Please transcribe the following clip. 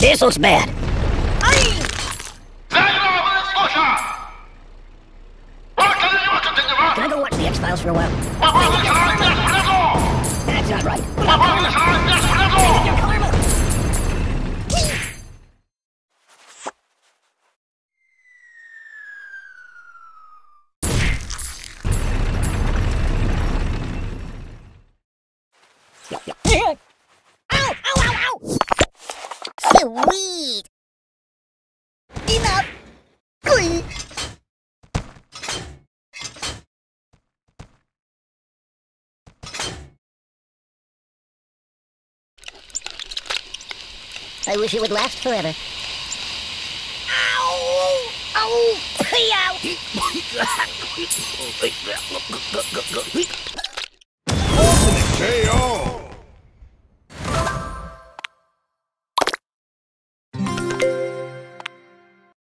This looks bad. Can I go watch the X-Files for a while? That's not right. Your karma. Ow! Ow! Ow! Ow! Sweet! Enough! Glee! I wish it would last forever. Ow! Ow! Ow! Say